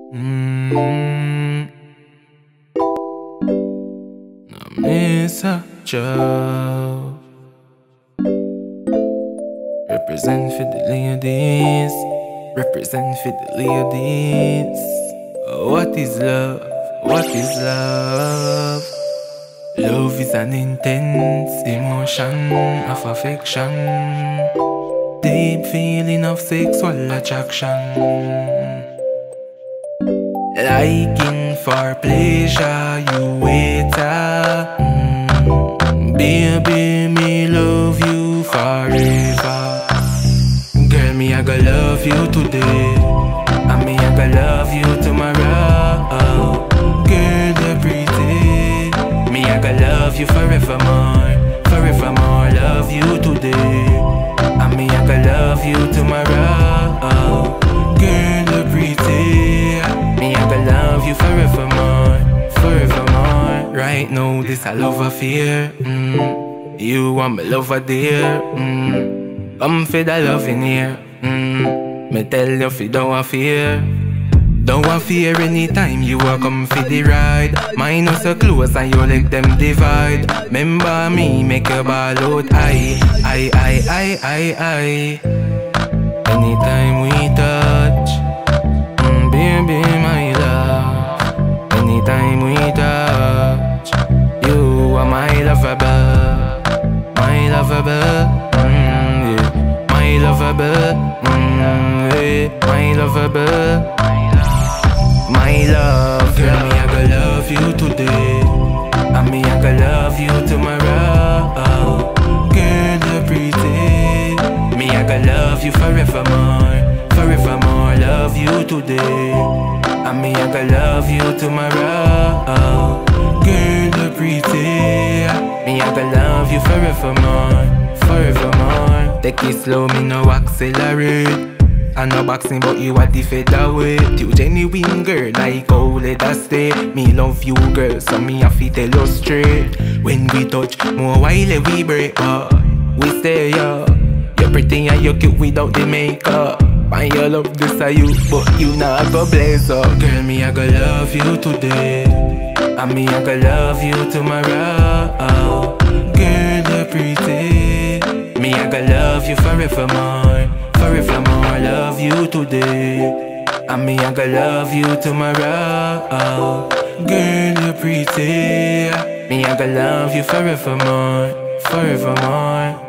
Mr. Chow, represent for the ladies, represent for the ladies. What is love? What is love? Love is an intense emotion of affection, deep feeling of sexual attraction, liking for pleasure, you wait. Baby, me love you forever. Girl, me I go love you today, and me I go love you tomorrow. Girl, you're pretty. Me I go love you forevermore, forevermore. Love you today, and me I go love you tomorrow. Girl, you're pretty. Me I go love you forevermore, forevermore. Right now, this a love affair. You want me lover dear. Come for the love in here. Me tell you if you don't want fear. Don't want fear anytime you a come for the ride. Mine was so close and you let them divide. Remember me, make your ball out. I. Anytime we touch, baby, my love. Anytime we touch, you are my lovable, my lovable, yeah. My lovable, yeah. My lovable, my love. Girl, me I go love you today, and me I go love you tomorrow. Girl, you're pretty. Me I go love you forevermore, forevermore. Love you today, and me I go love you tomorrow. Girl, you're pretty. Me I go love you forevermore, forevermore. Take it slow, me no accelerate. I no boxing, but you are the featherweight. You genuine girl, like how let us stay. Me love you, girl, so me have to tell you straight. When we touch, more while we break up. We stay up. You're pretty and you're cute without the makeup. And you love this are you, but you not go blaze up. Girl, me I go love you today, and me I go love you tomorrow. Girl, you're pretty. Me I go love you forevermore, forevermore. Love you today, and me I go love you tomorrow. Girl, you're pretty. Me I go love you forevermore, forevermore.